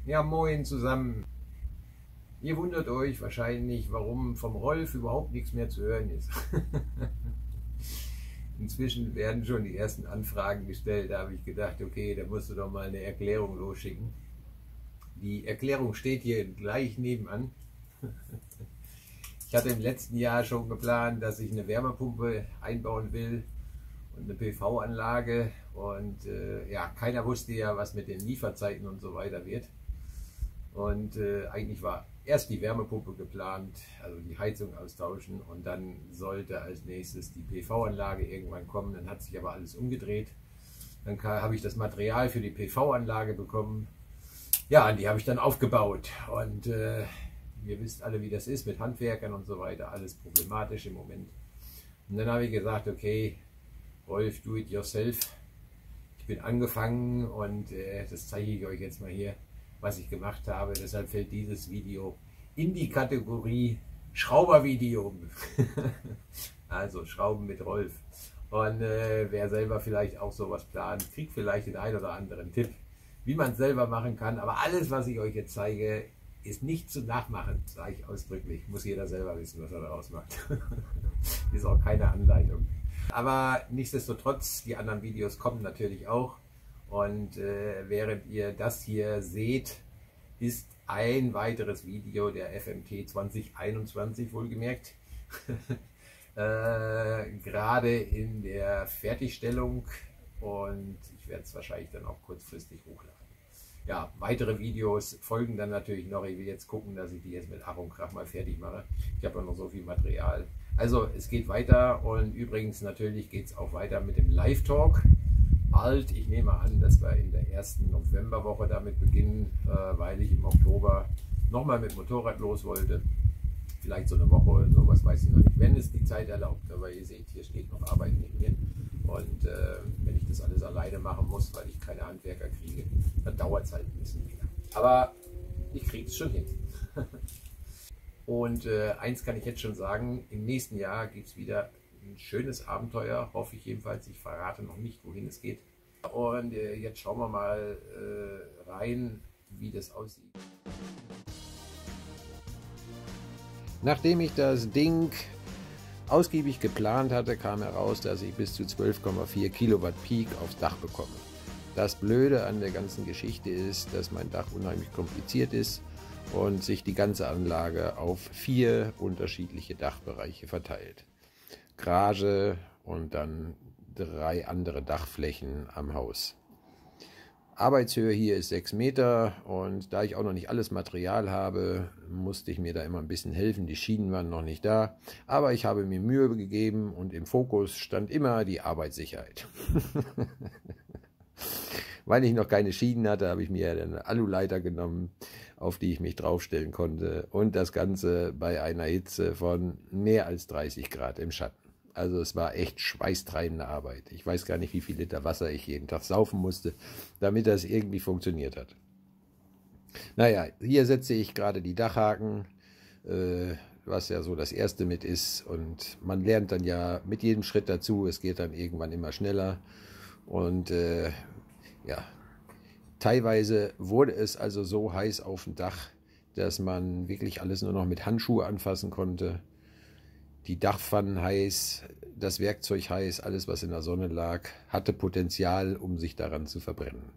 Ja, moin zusammen. Ihr wundert euch wahrscheinlich, warum vom Rolf überhaupt nichts mehr zu hören ist. Inzwischen werden schon die ersten Anfragen gestellt. Da habe ich gedacht, okay, da musst du doch mal eine Erklärung losschicken. Die Erklärung steht hier gleich nebenan. Ich hatte im letzten Jahr schon geplant, dass ich eine Wärmepumpe einbauen will und eine PV-Anlage. Und ja, keiner wusste ja, was mit den Lieferzeiten und so weiter wird. Und eigentlich war erst die Wärmepumpe geplant, also die Heizung austauschen, und dann sollte als nächstes die PV-Anlage irgendwann kommen. Dann hat sich aber alles umgedreht. Dann habe ich das Material für die PV-Anlage bekommen. Ja, die habe ich dann aufgebaut. Und ihr wisst alle, wie das ist mit Handwerkern und so weiter. Alles problematisch im Moment. Und dann habe ich gesagt, okay, Rolf, do it yourself. Ich bin angefangen und das zeige ich euch jetzt mal hier, was ich gemacht habe. Deshalb fällt dieses Video in die Kategorie Schraubervideo. Also Schrauben mit Rolf. Und wer selber vielleicht auch sowas plant, kriegt vielleicht den einen oder anderen Tipp, wie man es selber machen kann. Aber alles, was ich euch jetzt zeige, ist nicht zu nachmachen, sage ich ausdrücklich. Muss jeder selber wissen, was er daraus macht. Ist auch keine Anleitung. Aber nichtsdestotrotz, die anderen Videos kommen natürlich auch. Und während ihr das hier seht, ist ein weiteres Video der FMT 2021 wohlgemerkt. Gerade in der Fertigstellung, und ich werde es wahrscheinlich dann auch kurzfristig hochladen. Ja, weitere Videos folgen dann natürlich noch. Ich will jetzt gucken, dass ich die jetzt mit Ach und Krach mal fertig mache. Ich habe ja noch so viel Material. Also es geht weiter, und übrigens natürlich geht es auch weiter mit dem Live-Talk. Ich nehme an, dass wir in der ersten Novemberwoche damit beginnen, weil ich im Oktober nochmal mit Motorrad los wollte. Vielleicht so eine Woche oder sowas, weiß ich noch nicht, wenn es die Zeit erlaubt. Aber ihr seht, hier steht noch Arbeit neben mir. Und wenn ich das alles alleine machen muss, weil ich keine Handwerker kriege, dann dauert es halt ein bisschen länger. Aber ich kriege es schon hin. Und eins kann ich jetzt schon sagen, im nächsten Jahr gibt es wieder ein schönes Abenteuer, hoffe ich jedenfalls. Ich verrate noch nicht, wohin es geht. Und jetzt schauen wir mal rein, wie das aussieht. Nachdem ich das Ding ausgiebig geplant hatte, kam heraus, dass ich bis zu 12,4 Kilowatt Peak aufs Dach bekomme. Das Blöde an der ganzen Geschichte ist, dass mein Dach unheimlich kompliziert ist und sich die ganze Anlage auf 4 unterschiedliche Dachbereiche verteilt. Garage und dann 3 andere Dachflächen am Haus. Arbeitshöhe hier ist 6 Meter, und da ich auch noch nicht alles Material habe, musste ich mir da immer ein bisschen helfen. Die Schienen waren noch nicht da, aber ich habe mir Mühe gegeben, und im Fokus stand immer die Arbeitssicherheit. Weil ich noch keine Schienen hatte, habe ich mir eine Aluleiter genommen, auf die ich mich draufstellen konnte, und das Ganze bei einer Hitze von mehr als 30 Grad im Schatten. Also es war echt schweißtreibende Arbeit. Ich weiß gar nicht, wie viel Liter Wasser ich jeden Tag saufen musste, damit das irgendwie funktioniert hat. Naja, hier setze ich gerade die Dachhaken, was ja so das erste mit ist. Und man lernt dann ja mit jedem Schritt dazu. Es geht dann irgendwann immer schneller. Und ja, teilweise wurde es also so heiß auf dem Dach, dass man wirklich alles nur noch mit Handschuhe anfassen konnte. Die Dachpfannen heiß, das Werkzeug heiß, alles was in der Sonne lag, hatte Potenzial, um sich daran zu verbrennen.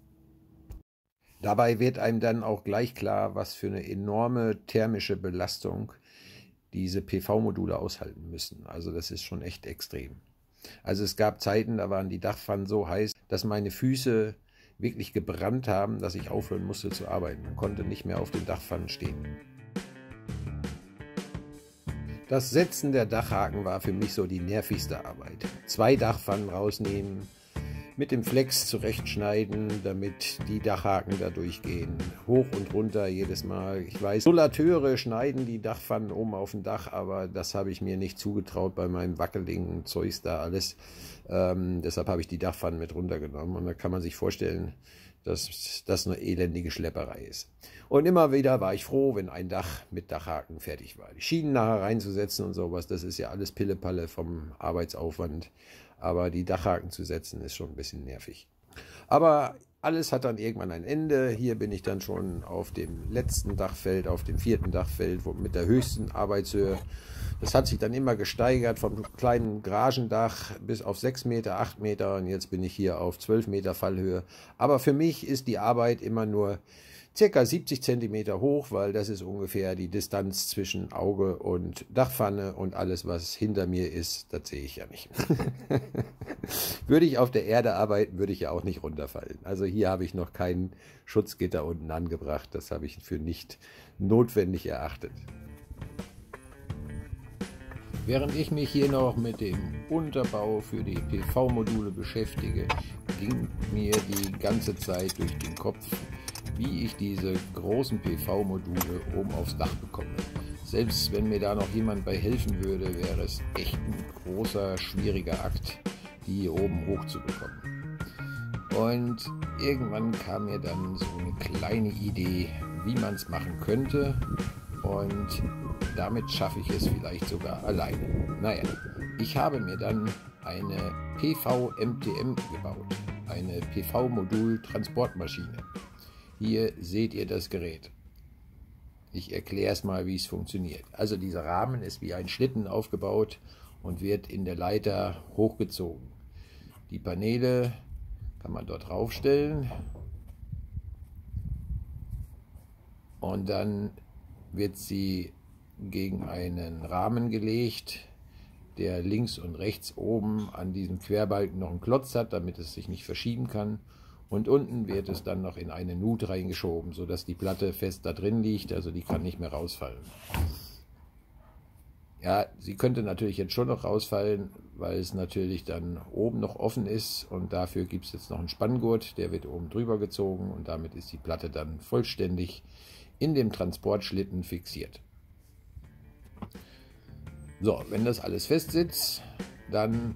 Dabei wird einem dann auch gleich klar, was für eine enorme thermische Belastung diese PV-Module aushalten müssen. Also das ist schon echt extrem. Also es gab Zeiten, da waren die Dachpfannen so heiß, dass meine Füße wirklich gebrannt haben, dass ich aufhören musste zu arbeiten und konnte nicht mehr auf den Dachpfannen stehen. Das Setzen der Dachhaken war für mich so die nervigste Arbeit. 2 Dachpfannen rausnehmen, mit dem Flex zurechtschneiden, damit die Dachhaken da durchgehen. Hoch und runter jedes Mal. Ich weiß, Solateure schneiden die Dachpfannen oben auf dem Dach, aber das habe ich mir nicht zugetraut bei meinem wackeligen Zeugs da alles. Deshalb habe ich die Dachpfannen mit runtergenommen, und da kann man sich vorstellen, dass das eine elendige Schlepperei ist. Und immer wieder war ich froh, wenn ein Dach mit Dachhaken fertig war. Die Schienen nachher reinzusetzen und sowas, das ist ja alles Pillepalle vom Arbeitsaufwand. Aber die Dachhaken zu setzen ist schon ein bisschen nervig. Aber alles hat dann irgendwann ein Ende. Hier bin ich dann schon auf dem letzten Dachfeld, auf dem 4. Dachfeld mit der höchsten Arbeitshöhe. Das hat sich dann immer gesteigert vom kleinen Garagendach bis auf 6 Meter, 8 Meter und jetzt bin ich hier auf 12 Meter Fallhöhe. Aber für mich ist die Arbeit immer nur ca. 70 cm hoch, weil das ist ungefähr die Distanz zwischen Auge und Dachpfanne und alles, was hinter mir ist, das sehe ich ja nicht. Würde ich auf der Erde arbeiten, würde ich ja auch nicht runterfallen. Also hier habe ich noch kein Schutzgitter unten angebracht, das habe ich für nicht notwendig erachtet. Während ich mich hier noch mit dem Unterbau für die PV-Module beschäftige, ging mir die ganze Zeit durch den Kopf, wie ich diese großen PV-Module oben aufs Dach bekomme. Selbst wenn mir da noch jemand bei helfen würde, wäre es echt ein großer, schwieriger Akt, die hier oben hochzubekommen. Und irgendwann kam mir dann so eine kleine Idee, wie man es machen könnte, und damit schaffe ich es vielleicht sogar alleine. Naja, ich habe mir dann eine PV-MTM gebaut, eine PV-Modul-Transportmaschine. Hier seht ihr das Gerät. Ich erkläre es mal, wie es funktioniert. Also dieser Rahmen ist wie ein Schlitten aufgebaut und wird in der Leiter hochgezogen. Die Paneele kann man dort draufstellen und dann wird sie gegen einen Rahmen gelegt, der links und rechts oben an diesem Querbalken noch einen Klotz hat, damit es sich nicht verschieben kann. Und unten wird es dann noch in eine Nut reingeschoben, sodass die Platte fest da drin liegt, also die kann nicht mehr rausfallen. Ja, sie könnte natürlich jetzt schon noch rausfallen, weil es natürlich dann oben noch offen ist und dafür gibt es jetzt noch einen Spanngurt, der wird oben drüber gezogen und damit ist die Platte dann vollständig in dem Transportschlitten fixiert. So, wenn das alles fest sitzt, dann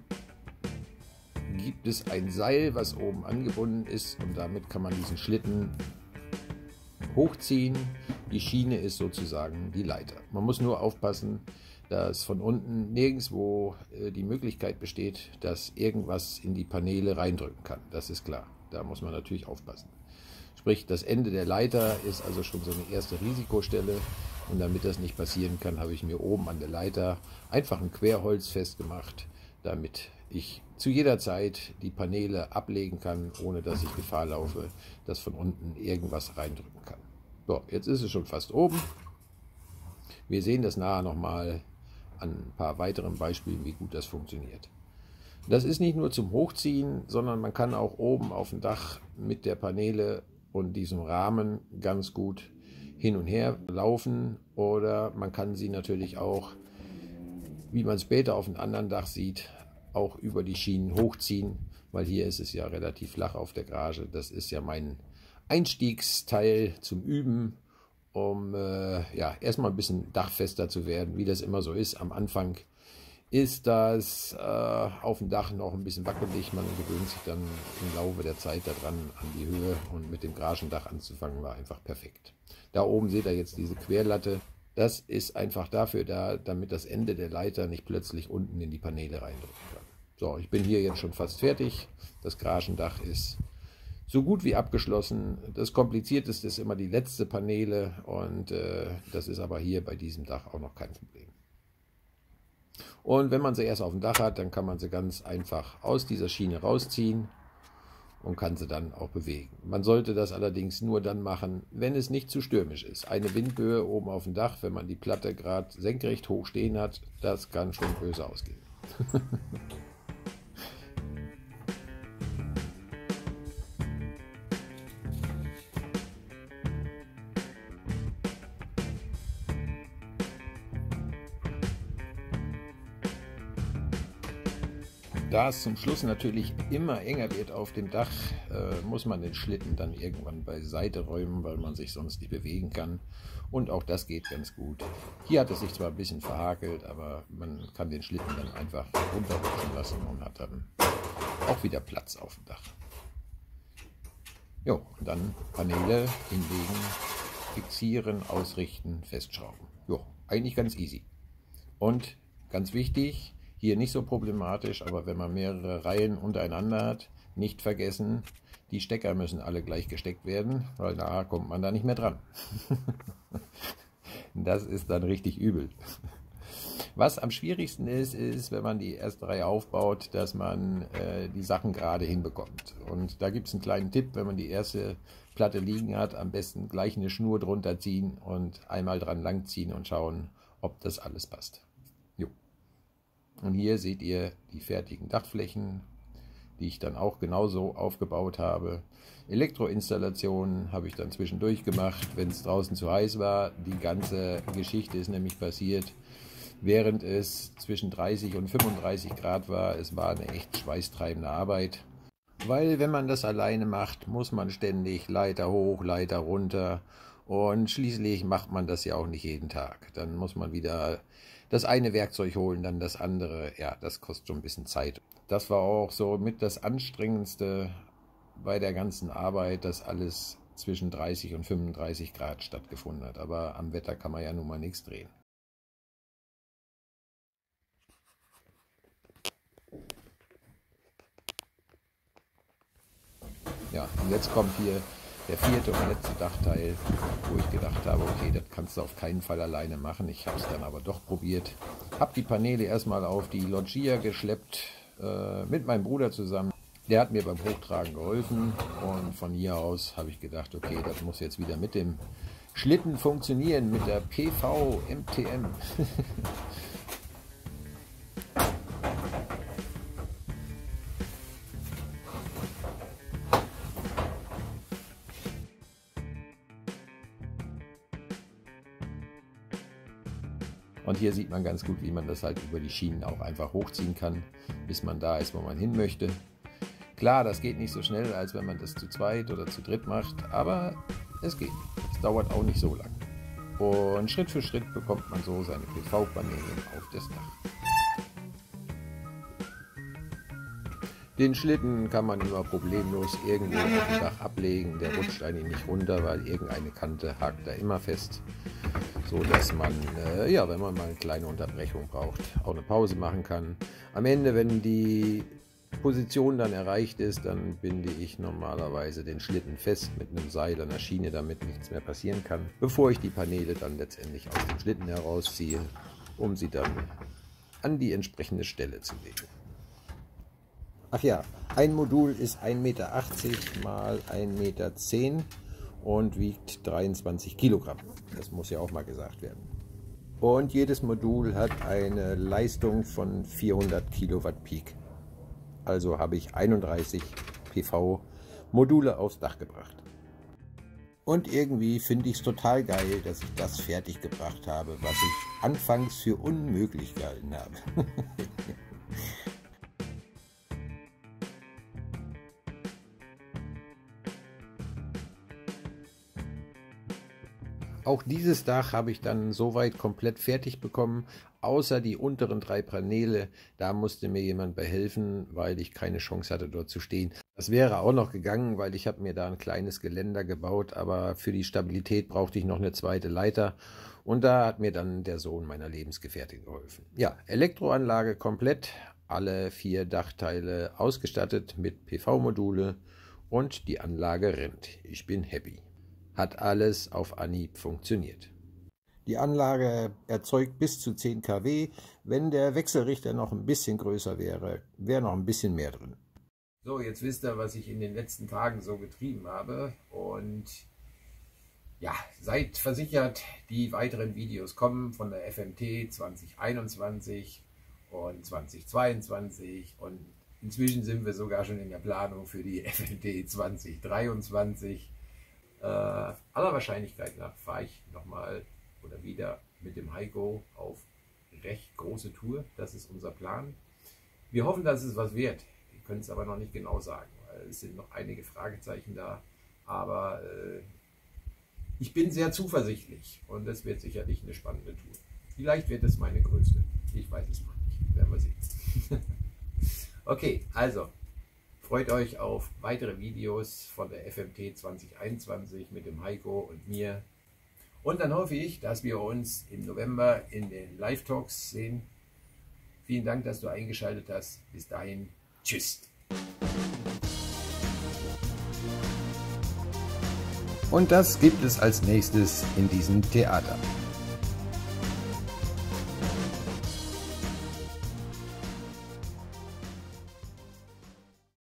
gibt es ein Seil, was oben angebunden ist und damit kann man diesen Schlitten hochziehen. Die Schiene ist sozusagen die Leiter. Man muss nur aufpassen, dass von unten nirgendwo die Möglichkeit besteht, dass irgendwas in die Paneele reindrücken kann. Das ist klar. Da muss man natürlich aufpassen. Sprich, das Ende der Leiter ist also schon so eine erste Risikostelle. Und damit das nicht passieren kann, habe ich mir oben an der Leiter einfach ein Querholz festgemacht, damit ich zu jeder Zeit die Paneele ablegen kann, ohne dass ich Gefahr laufe, dass von unten irgendwas reindrücken kann. So, jetzt ist es schon fast oben. Wir sehen das nachher nochmal an ein paar weiteren Beispielen, wie gut das funktioniert. Das ist nicht nur zum Hochziehen, sondern man kann auch oben auf dem Dach mit der Paneele und diesem Rahmen ganz gut hin und her laufen, oder man kann sie natürlich auch, wie man später auf einem anderen Dach sieht, auch über die Schienen hochziehen, weil hier ist es ja relativ flach auf der Garage. Das ist ja mein Einstiegsteil zum Üben, um ja, erstmal ein bisschen dachfester zu werden, wie das immer so ist. Am Anfang ist das auf dem Dach noch ein bisschen wackelig. Man gewöhnt sich dann im Laufe der Zeit daran an die Höhe, und mit dem Garagendach anzufangen war einfach perfekt. Da oben seht ihr jetzt diese Querlatte. Das ist einfach dafür da, damit das Ende der Leiter nicht plötzlich unten in die Paneele reindrücken kann. So, ich bin hier jetzt schon fast fertig. Das Garagendach ist so gut wie abgeschlossen. Das Komplizierteste ist immer die letzte Paneele, und das ist aber hier bei diesem Dach auch noch kein Problem. Und wenn man sie erst auf dem Dach hat, dann kann man sie ganz einfach aus dieser Schiene rausziehen und kann sie dann auch bewegen. Man sollte das allerdings nur dann machen, wenn es nicht zu stürmisch ist. Eine Windböe oben auf dem Dach, wenn man die Platte gerade senkrecht hoch stehen hat, das kann schon böse ausgehen. Da es zum Schluss natürlich immer enger wird auf dem Dach, muss man den Schlitten dann irgendwann beiseite räumen, weil man sich sonst nicht bewegen kann. Und auch das geht ganz gut. Hier hat es sich zwar ein bisschen verhakelt, aber man kann den Schlitten dann einfach runterrutschen lassen und hat dann auch wieder Platz auf dem Dach. Jo, und dann Paneele hinlegen, fixieren, ausrichten, festschrauben. Jo, eigentlich ganz easy. Und ganz wichtig, hier nicht so problematisch, aber wenn man mehrere Reihen untereinander hat, nicht vergessen, die Stecker müssen alle gleich gesteckt werden, weil nachher kommt man da nicht mehr dran. Das ist dann richtig übel. Was am schwierigsten ist, wenn man die erste Reihe aufbaut, dass man die Sachen gerade hinbekommt. Und da gibt es einen kleinen Tipp: Wenn man die erste Platte liegen hat, am besten gleich eine Schnur drunter ziehen und einmal dran langziehen und schauen, ob das alles passt. Jo. Und hier seht ihr die fertigen Dachflächen, die ich dann auch genauso aufgebaut habe. Elektroinstallationen habe ich dann zwischendurch gemacht, wenn es draußen zu heiß war. Die ganze Geschichte ist nämlich passiert, während es zwischen 30 und 35 Grad war. Es war eine echt schweißtreibende Arbeit, weil wenn man das alleine macht, muss man ständig Leiter hoch, Leiter runter, und schließlich macht man das ja auch nicht jeden Tag. Dann muss man wieder das eine Werkzeug holen, dann das andere. Ja, das kostet schon ein bisschen Zeit. Das war auch so mit das Anstrengendste bei der ganzen Arbeit, dass alles zwischen 30 und 35 Grad stattgefunden hat. Aber am Wetter kann man ja nun mal nichts drehen. Ja, und jetzt kommt hier der vierte und letzte Dachteil, wo ich gedacht habe, okay, das kannst du auf keinen Fall alleine machen. Ich habe es dann aber doch probiert. Habe die Paneele erstmal auf die Loggia geschleppt, mit meinem Bruder zusammen. Der hat mir beim Hochtragen geholfen, und von hier aus habe ich gedacht, okay, das muss jetzt wieder mit dem Schlitten funktionieren, mit der PV MTM. Und hier sieht man ganz gut, wie man das halt über die Schienen auch einfach hochziehen kann, bis man da ist, wo man hin möchte. Klar, das geht nicht so schnell, als wenn man das zu zweit oder zu dritt macht, aber es geht. Es dauert auch nicht so lang. Und Schritt für Schritt bekommt man so seine PV-Paneele auf das Dach. Den Schlitten kann man immer problemlos irgendwo auf dem Dach ablegen. Der rutscht eigentlich nicht runter, weil irgendeine Kante hakt da immer fest, so dass man, ja, wenn man mal eine kleine Unterbrechung braucht, auch eine Pause machen kann. Am Ende, wenn die Position dann erreicht ist, dann binde ich normalerweise den Schlitten fest mit einem Seil an der Schiene, damit nichts mehr passieren kann, bevor ich die Paneele dann letztendlich aus dem Schlitten herausziehe, um sie dann an die entsprechende Stelle zu legen. Ach ja, ein Modul ist 1,80 Meter mal 1,10 Meter und wiegt 23 Kilogramm. Das muss ja auch mal gesagt werden. Und jedes Modul hat eine Leistung von 400 Kilowatt Peak. Also habe ich 31 PV-Module aufs Dach gebracht. Und irgendwie finde ich es total geil, dass ich das fertig gebracht habe, was ich anfangs für unmöglich gehalten habe. Auch dieses Dach habe ich dann soweit komplett fertig bekommen, außer die unteren 3 Paneele. Da musste mir jemand bei helfen, weil ich keine Chance hatte, dort zu stehen. Das wäre auch noch gegangen, weil ich habe mir da ein kleines Geländer gebaut, aber für die Stabilität brauchte ich noch eine zweite Leiter. Und da hat mir dann der Sohn meiner Lebensgefährtin geholfen. Ja, Elektroanlage komplett, alle 4 Dachteile ausgestattet mit PV-Module und die Anlage rennt. Ich bin happy. Hat alles auf Anhieb funktioniert. Die Anlage erzeugt bis zu 10 kW. Wenn der Wechselrichter noch ein bisschen größer wäre, wäre noch ein bisschen mehr drin. So, jetzt wisst ihr, was ich in den letzten Tagen so getrieben habe. Und ja, seid versichert, die weiteren Videos kommen von der FMT 2021 und 2022. Und inzwischen sind wir sogar schon in der Planung für die FMT 2023. Aller Wahrscheinlichkeit nach fahre ich nochmal oder wieder mit dem Heiko auf recht große Tour. Das ist unser Plan. Wir hoffen, dass es was wird. Wir können es aber noch nicht genau sagen, weil es sind noch einige Fragezeichen da. Aber ich bin sehr zuversichtlich und es wird sicherlich eine spannende Tour. Vielleicht wird es meine größte. Ich weiß es noch nicht. Werden wir sehen. Okay, also freut euch auf weitere Videos von der FMT 2021 mit dem Heiko und mir. Und dann hoffe ich, dass wir uns im November in den Live-Talks sehen. Vielen Dank, dass du eingeschaltet hast. Bis dahin, tschüss. Und das gibt es als nächstes in diesem Theater.